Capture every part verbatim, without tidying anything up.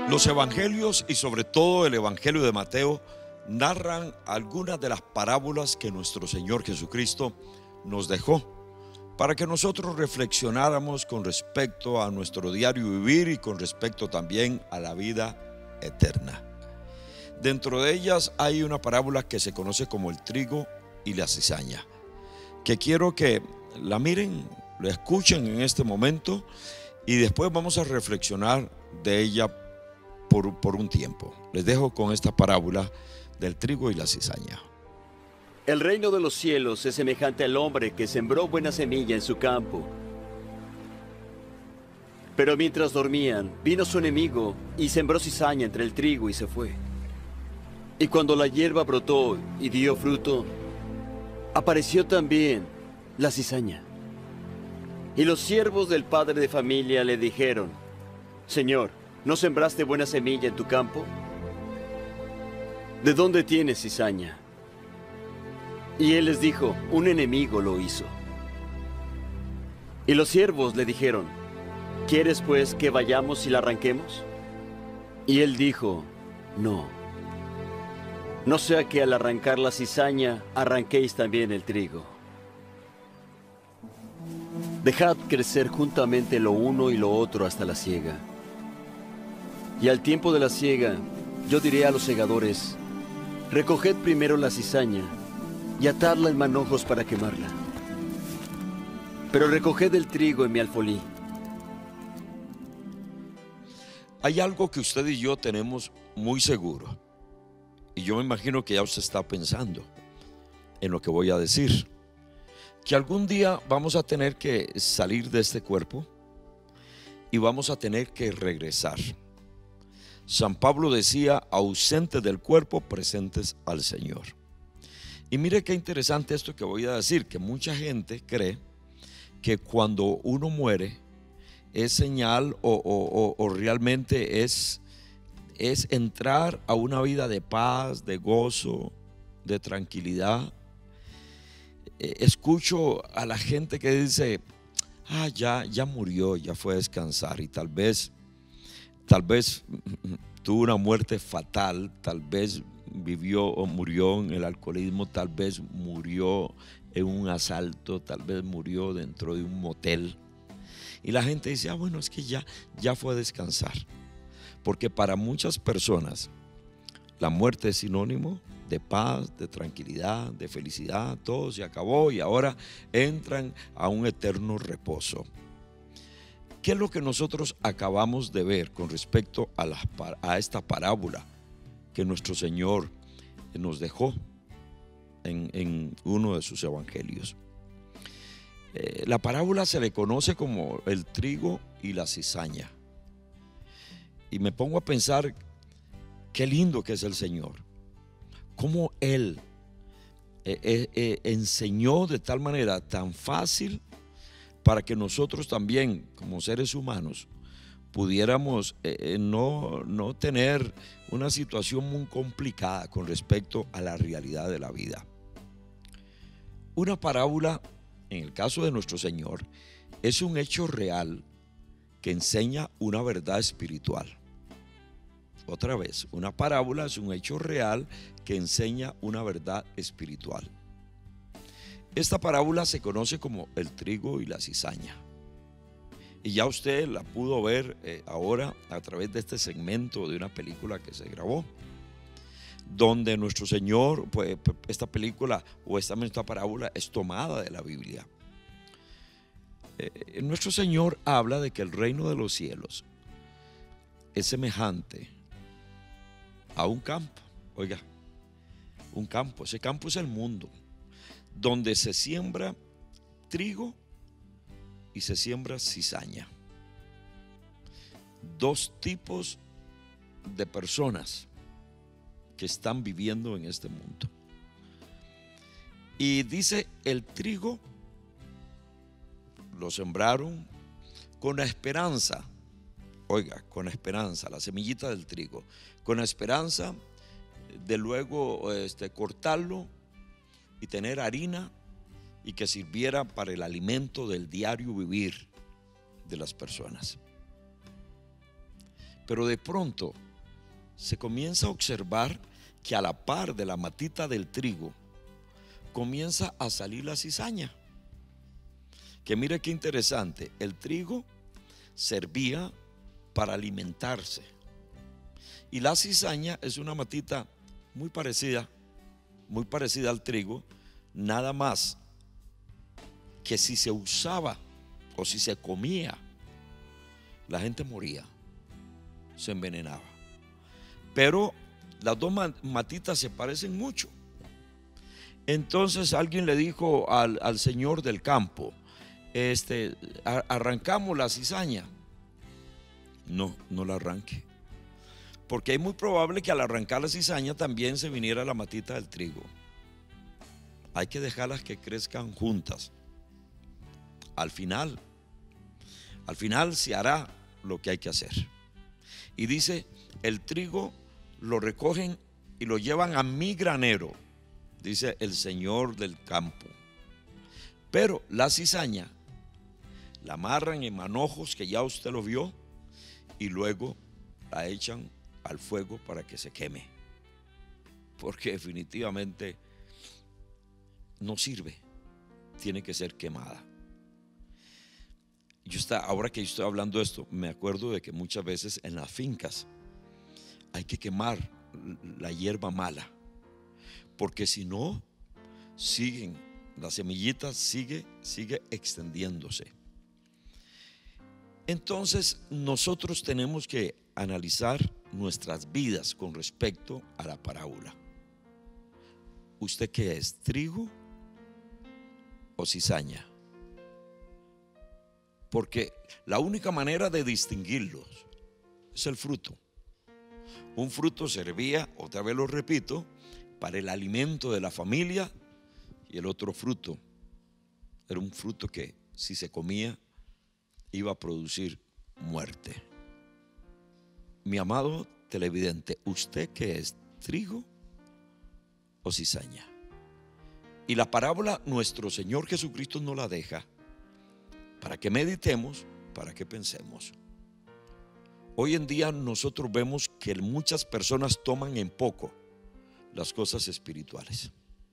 Los evangelios y sobre todo el evangelio de Mateo narran algunas de las parábolas que nuestro Señor Jesucristo nos dejó para que nosotros reflexionáramos con respecto a nuestro diario vivir y con respecto también a la vida eterna. Dentro de ellas hay una parábola que se conoce como el trigo y la cizaña, que quiero que la miren, la escuchen en este momento y después vamos a reflexionar de ella por, por un tiempo. Les dejo con esta parábola del trigo y la cizaña. El reino de los cielos es semejante al hombre que sembró buena semilla en su campo. Pero mientras dormían, vino su enemigo y sembró cizaña entre el trigo y se fue. Y cuando la hierba brotó y dio fruto, apareció también la cizaña. Y los siervos del padre de familia le dijeron: Señor, ¿no sembraste buena semilla en tu campo? ¿De dónde tienes cizaña? Y él les dijo: un enemigo lo hizo. Y los siervos le dijeron: ¿quieres pues que vayamos y la arranquemos? Y él dijo: no. No sea que al arrancar la cizaña arranquéis también el trigo. Dejad crecer juntamente lo uno y lo otro hasta la siega. Y al tiempo de la siega, yo diré a los segadores: recoged primero la cizaña y atadla en manojos para quemarla. Pero recoged el trigo en mi alfolí. Hay algo que usted y yo tenemos muy seguro, y yo me imagino que ya usted está pensando en lo que voy a decir, que algún día vamos a tener que salir de este cuerpo y vamos a tener que regresar. San Pablo decía: ausentes del cuerpo, presentes al Señor. Y mire qué interesante esto que voy a decir, que mucha gente cree que cuando uno muere es señal o, o, o, o realmente es, es entrar a una vida de paz, de gozo, de tranquilidad. Escucho a la gente que dice: ah, ya, ya murió, ya fue a descansar, y tal vez, tal vez tuvo una muerte fatal, tal vez vivió o murió en el alcoholismo, tal vez murió en un asalto, tal vez murió dentro de un motel. Y la gente dice: ah, bueno, es que ya, ya fue a descansar. Porque para muchas personas la muerte es sinónimo de paz, de tranquilidad, de felicidad. Todo se acabó y ahora entran a un eterno reposo. ¿Qué es lo que nosotros acabamos de ver con respecto a, la, a esta parábola que nuestro Señor nos dejó en, en uno de sus evangelios? Eh, la parábola se le conoce como el trigo y la cizaña. Y me pongo a pensar qué lindo que es el Señor, cómo Él eh, eh, eh, enseñó de tal manera tan fácil para que nosotros también, como seres humanos, pudiéramos eh, no, no tener una situación muy complicada con respecto a la realidad de la vida. Una parábola, en el caso de nuestro Señor, es un hecho real que enseña una verdad espiritual. Otra vez, una parábola es un hecho real que enseña una verdad espiritual. Esta parábola se conoce como el trigo y la cizaña. Y ya usted la pudo ver eh, ahora a través de este segmento de una película que se grabó, donde nuestro Señor, pues esta película o esta, esta parábola es tomada de la Biblia. Eh, nuestro Señor habla de que el reino de los cielos es semejante a un campo. Oiga, un campo, ese campo es el mundo, donde se siembra trigo y se siembra cizaña. Dos tipos de personas que están viviendo en este mundo. Y dice: el trigo lo sembraron con la esperanza, oiga, con la esperanza, la semillita del trigo, con la esperanza de luego este, cortarlo y tener harina y que sirviera para el alimento del diario vivir de las personas. Pero de pronto se comienza a observar que a la par de la matita del trigo comienza a salir la cizaña. Que mire qué interesante, el trigo servía para alimentarse y la cizaña es una matita muy parecida, muy parecida al trigo, nada más que si se usaba o si se comía, la gente moría, se envenenaba. Pero las dos matitas se parecen mucho. Entonces alguien le dijo al, al señor del campo, este, arrancamos la cizaña. No, no la arranque, porque es muy probable que al arrancar la cizaña también se viniera la matita del trigo. Hay que dejarlas que crezcan juntas. Al final, al final se hará lo que hay que hacer. Y dice, el trigo lo recogen y lo llevan a mi granero, dice el señor del campo. Pero la cizaña la amarran en manojos, que ya usted lo vio, y luego la echan al fuego para que se queme, porque definitivamente no sirve, tiene que ser quemada. Yo está, ahora que yo estoy hablando de esto, me acuerdo de que muchas veces en las fincas hay que quemar la hierba mala, porque si no, siguen, las semillitas sigue, sigue extendiéndose. Entonces nosotros tenemos que analizar nuestras vidas con respecto a la parábola. ¿Usted qué es? ¿Trigo o cizaña? Porque la única manera de distinguirlos es el fruto. Un fruto servía, otra vez lo repito, para el alimento de la familia, y el otro fruto era un fruto que si se comía iba a producir muerte. Mi amado televidente, ¿usted qué es? ¿Trigo o cizaña? Y la parábola nuestro Señor Jesucristo nos la deja para que meditemos, para que pensemos. Hoy en día nosotros vemos que muchas personas toman en poco las cosas espirituales.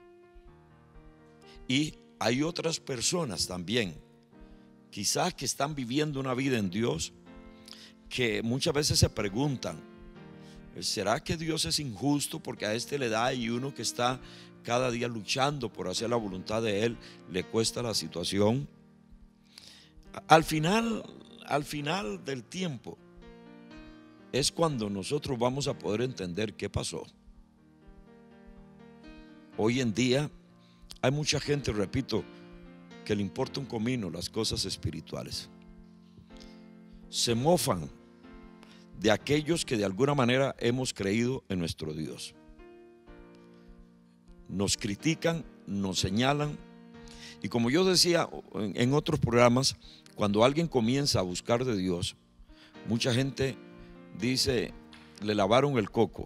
Y hay otras personas también, quizás que están viviendo una vida en Dios, que muchas veces se preguntan, ¿será que Dios es injusto porque a este le da y uno que está cada día luchando por hacer la voluntad de Él le cuesta la situación? Al final, al final del tiempo es cuando nosotros vamos a poder entender qué pasó. Hoy en día hay mucha gente, repito, que le importa un comino las cosas espirituales. Se mofan de aquellos que de alguna manera hemos creído en nuestro Dios. Nos critican, nos señalan, y como yo decía en otros programas, cuando alguien comienza a buscar de Dios, mucha gente dice, le lavaron el coco,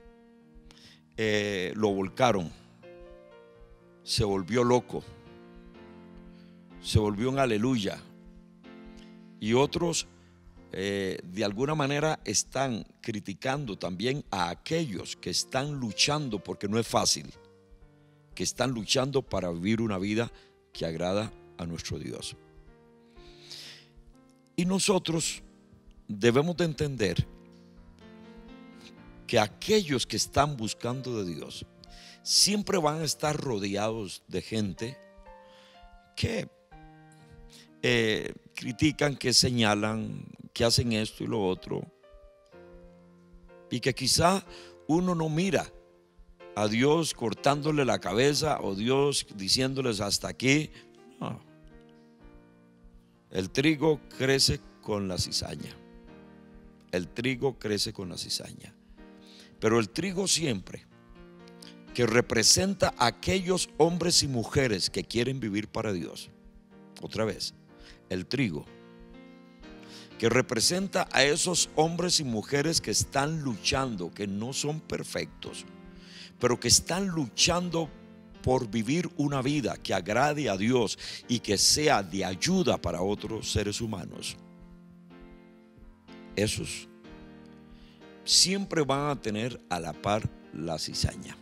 eh, lo volcaron, se volvió loco, se volvió un aleluya. Y otros eh, de alguna manera están criticando también a aquellos que están luchando, porque no es fácil, que están luchando para vivir una vida que agrada a nuestro Dios. Y nosotros debemos de entender que aquellos que están buscando de Dios siempre van a estar rodeados de gente que eh, critican, que señalan, que hacen esto y lo otro, y que quizá uno no mira a Dios cortándole la cabeza o Dios diciéndoles hasta aquí. No. El trigo crece con la cizaña. El trigo crece con la cizaña. Pero el trigo siempre, que representa a aquellos hombres y mujeres que quieren vivir para Dios. Otra vez, el trigo, que representa a esos hombres y mujeres que están luchando, que no son perfectos, pero que están luchando por vivir una vida que agrade a Dios y que sea de ayuda para otros seres humanos. Esos siempre van a tener a la par la cizaña,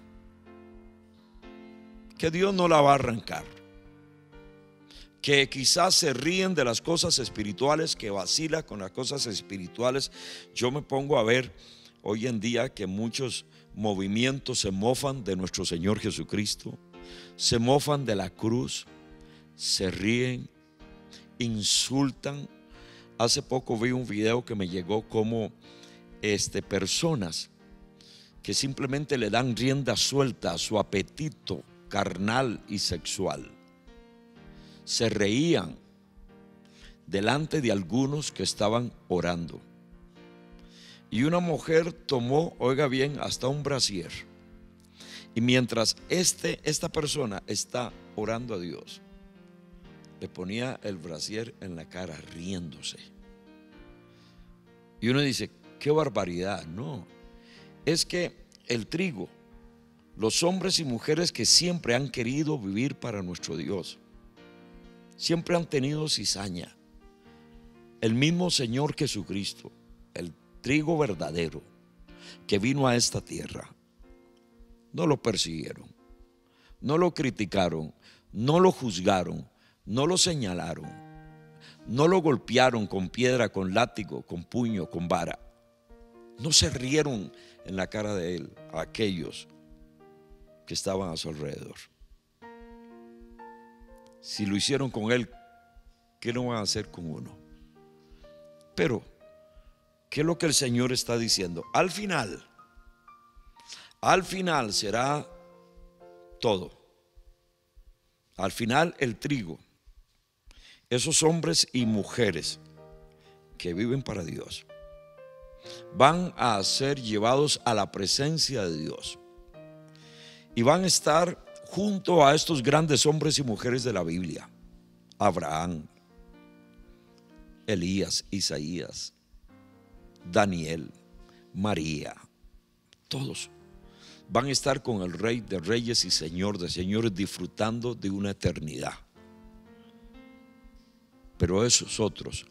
que Dios no la va a arrancar, que quizás se ríen de las cosas espirituales, que vacila con las cosas espirituales. Yo me pongo a ver hoy en día que muchos movimientos se mofan de nuestro Señor Jesucristo, se mofan de la cruz, se ríen, insultan. Hace poco vi un video que me llegó como este, personas que simplemente le dan rienda suelta a su apetito carnal y sexual. Se reían delante de algunos que estaban orando. Y una mujer tomó, oiga bien, hasta un brasier. Y mientras este, esta persona está orando a Dios, le ponía el brasier en la cara riéndose. Y uno dice, qué barbaridad. No, es que el trigo, los hombres y mujeres que siempre han querido vivir para nuestro Dios, siempre han tenido cizaña. El mismo Señor Jesucristo, el trigo verdadero que vino a esta tierra, no lo persiguieron, no lo criticaron, no lo juzgaron, no lo señalaron, no lo golpearon con piedra, con látigo, con puño, con vara. No se rieron en la cara de él a aquellos que estaban a su alrededor. Si lo hicieron con él, ¿qué no van a hacer con uno? Pero, ¿qué es lo que el Señor está diciendo? Al final, al final será todo. Al final el trigo, esos hombres y mujeres que viven para Dios, van a ser llevados a la presencia de Dios y van a estar junto a estos grandes hombres y mujeres de la Biblia: Abraham, Elías, Isaías, Daniel, María. Todos van a estar con el Rey de Reyes y Señor de Señores, disfrutando de una eternidad. Pero esos otros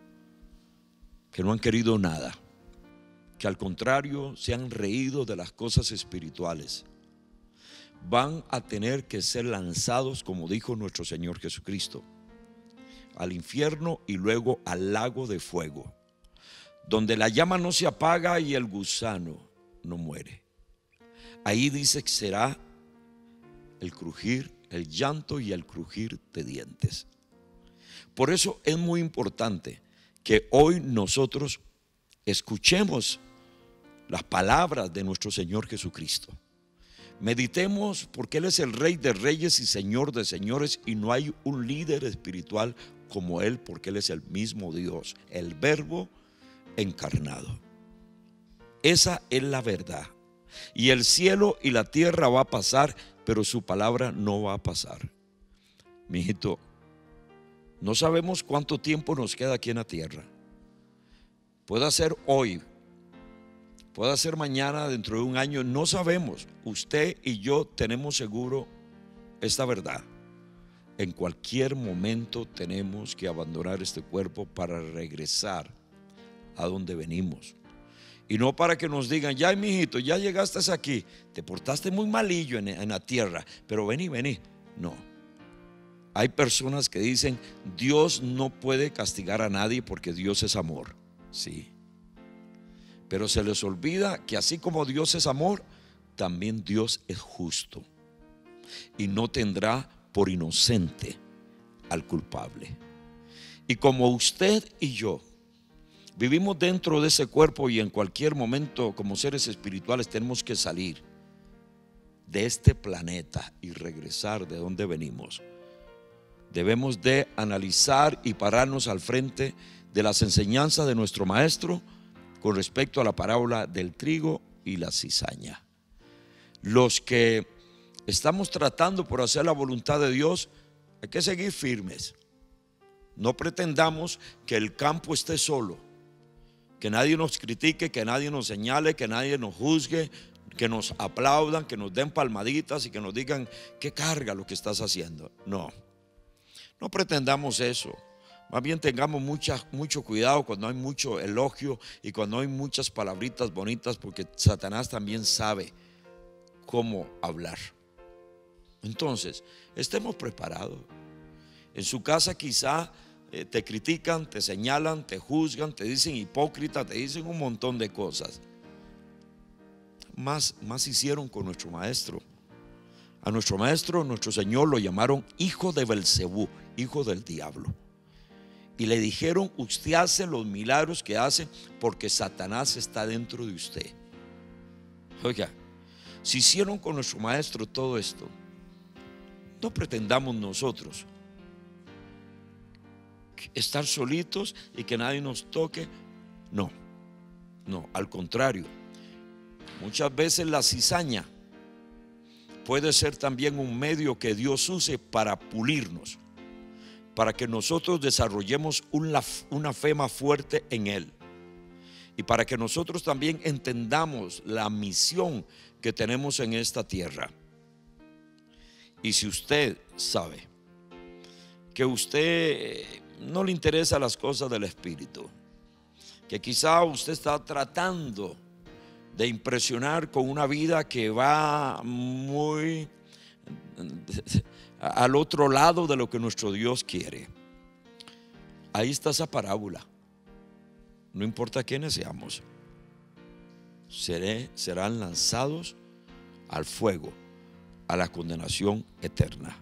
que no han querido nada, que al contrario se han reído de las cosas espirituales, van a tener que ser lanzados, como dijo nuestro Señor Jesucristo, al infierno y luego al lago de fuego, donde la llama no se apaga y el gusano no muere. Ahí dice que será el crujir, el llanto y el crujir de dientes. Por eso es muy importante que hoy nosotros escuchemos las palabras de nuestro Señor Jesucristo. Meditemos, porque Él es el Rey de Reyes y Señor de Señores, y no hay un líder espiritual como Él, porque Él es el mismo Dios, el Verbo encarnado. Esa es la verdad. Y el cielo y la tierra va a pasar, pero su palabra no va a pasar. Mi hijito, no sabemos cuánto tiempo nos queda aquí en la tierra. Puede ser hoy, puede ser mañana, dentro de un año, no sabemos. Usted y yo tenemos seguro esta verdad: en cualquier momento tenemos que abandonar este cuerpo para regresar a donde venimos. Y no para que nos digan, ya mijito, ya llegaste aquí, te portaste muy malillo en, en la tierra, pero vení, vení. No. Hay personas que dicen, Dios no puede castigar a nadie porque Dios es amor. Sí. Pero se les olvida que así como Dios es amor, también Dios es justo, y no tendrá por inocente al culpable. Y como usted y yo vivimos dentro de ese cuerpo, y en cualquier momento como seres espirituales tenemos que salir de este planeta y regresar de donde venimos, debemos de analizar y pararnos al frente de las enseñanzas de nuestro maestro con respecto a la parábola del trigo y la cizaña. Los que estamos tratando por hacer la voluntad de Dios, hay que seguir firmes. No pretendamos que el campo esté solo, que nadie nos critique, que nadie nos señale, que nadie nos juzgue, que nos aplaudan, que nos den palmaditas y que nos digan qué carga lo que estás haciendo. No, no pretendamos eso. Más bien tengamos mucha, mucho cuidado cuando hay mucho elogio y cuando hay muchas palabritas bonitas, porque Satanás también sabe cómo hablar. Entonces, estemos preparados. En su casa quizá eh, te critican, te señalan, te juzgan, te dicen hipócrita, te dicen un montón de cosas. Más, más hicieron con nuestro maestro. A nuestro maestro, nuestro Señor, lo llamaron hijo de Belcebú, hijo del diablo. Y le dijeron: usted hace los milagros que hace porque Satanás está dentro de usted. Oiga, si hicieron con nuestro maestro todo esto, no pretendamos nosotros estar solitos y que nadie nos toque. No, no, al contrario. Muchas veces la cizaña puede ser también un medio que Dios use para pulirnos, para que nosotros desarrollemos una, una fe más fuerte en Él, y para que nosotros también entendamos la misión que tenemos en esta tierra. Y si usted sabe que usted no le interesan las cosas del Espíritu, que quizá usted está tratando de impresionar con una vida que va muy al otro lado de lo que nuestro Dios quiere, ahí está esa parábola. No importa quiénes seamos, seré, serán lanzados al fuego, a la condenación eterna.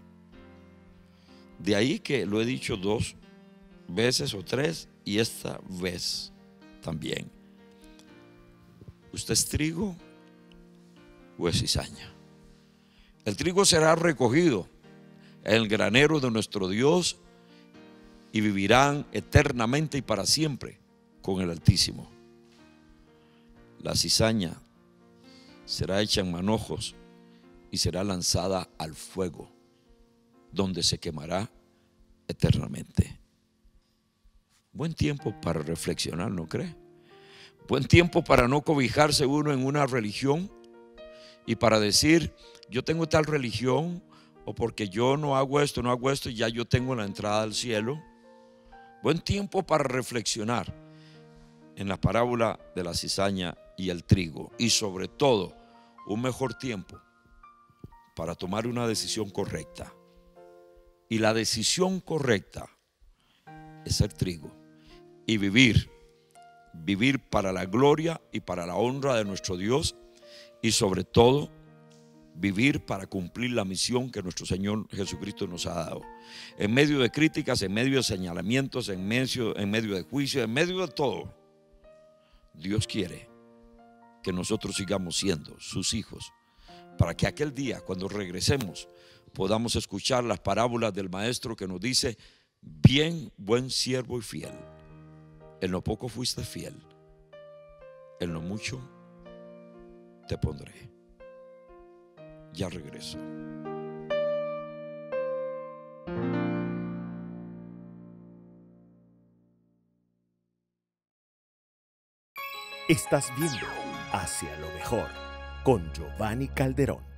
De ahí que lo he dicho dos veces o tres, y esta vez también: ¿usted es trigo o es cizaña? El trigo será recogido en el granero de nuestro Dios y vivirán eternamente y para siempre con el Altísimo. La cizaña será hecha en manojos y será lanzada al fuego, donde se quemará eternamente. Buen tiempo para reflexionar, ¿no cree? Buen tiempo para no cobijarse uno en una religión y para decir: yo tengo tal religión, o porque yo no hago esto, no hago esto, y ya yo tengo la entrada al cielo. Buen tiempo para reflexionar en la parábola de la cizaña y el trigo, y sobre todo un mejor tiempo para tomar una decisión correcta. Y la decisión correcta es el trigo y vivir, vivir para la gloria y para la honra de nuestro Dios, y sobre todo vivir para cumplir la misión que nuestro Señor Jesucristo nos ha dado. En medio de críticas, en medio de señalamientos, en medio, en medio de juicio, en medio de todo, Dios quiere que nosotros sigamos siendo sus hijos, para que aquel día, cuando regresemos, podamos escuchar las parábolas del Maestro que nos dice: bien, buen siervo y fiel, en lo poco fuiste fiel, en lo mucho te pondré. Ya regreso. Estás viendo Hacia lo Mejor con Giovanni Calderón.